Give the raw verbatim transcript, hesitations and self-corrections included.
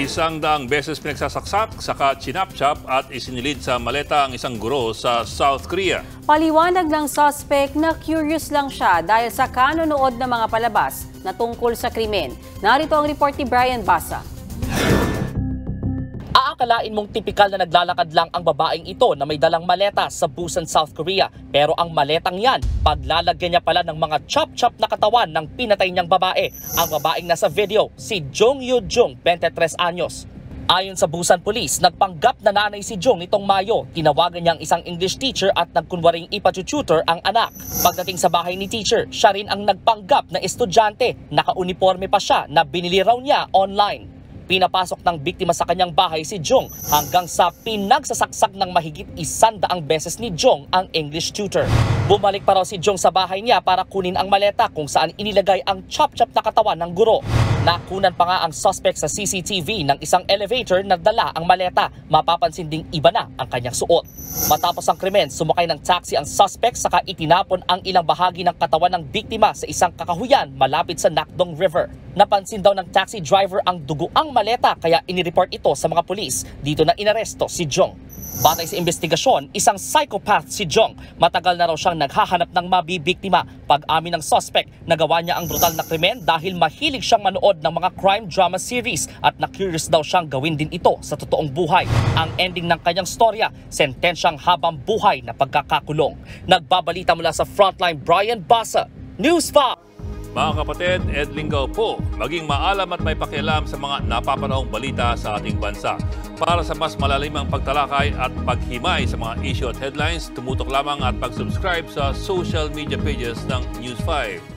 Isang daang beses pinagsasaksak, saka chinapchap at isinilid sa maleta ang isang guro sa South Korea. Paliwanag ng suspect na curious lang siya dahil sa kanonood ng mga palabas na tungkol sa krimen. Narito ang report ni Brian Basa. Aakalain mong tipikal na naglalakad lang ang babaeng ito na may dalang maleta sa Busan, South Korea. Pero ang maletang yan, paglalagyan niya pala ng mga chop-chop na katawan ng pinatay niyang babae. Ang babaeng nasa video, si Jong Yoo-jung, twenty-tres anyos. Ayon sa Busan Police, nagpanggap na nanay si Jong nitong Mayo. Tinawagan niyang isang English teacher at nagkunwaring ipa-tutor ang anak. Pagdating sa bahay ni teacher, siya rin ang nagpanggap na estudyante. Naka-uniforme pa siya na binili raw niya online. Pinapasok ng biktima sa kanyang bahay si Jong hanggang sa pinagsasaksak ng mahigit isandaang beses ni Jong ang English tutor. Bumalik pa raw si Jong sa bahay niya para kunin ang maleta kung saan inilagay ang chop-chop na katawan ng guro. Nakunan pa nga ang suspect sa C C T V ng isang elevator na dala ang maleta. Mapapansin ding iba na ang kanyang suot. Matapos ang krimen, sumakay ng taxi ang suspect saka itinapon ang ilang bahagi ng katawan ng biktima sa isang kakahuyan malapit sa Nakdong River. Napansin daw ng taxi driver ang duguang maleta kaya inireport ito sa mga pulis. Dito na inaresto si Jong. Batay sa investigasyon, isang psychopath si Jong. Matagal na raw siyang naghahanap ng mabibiktima. Pag-amin ng suspect, nagawa niya ang brutal na krimen dahil mahilig siyang manood ng mga crime drama series at na-curious daw siyang gawin din ito sa totoong buhay. Ang ending ng kanyang storya, sentensyang habang buhay na pagkakakulong. Nagbabalita mula sa Frontline, Brian Basa, News five. Mga kapatid, Ed Lingaw po, maging maalam at may pakialam sa mga napapanahong balita sa ating bansa. Para sa mas malalimang pagtalakay at paghimay sa mga issue at headlines, tumutok lamang at pag-subscribe sa social media pages ng News five.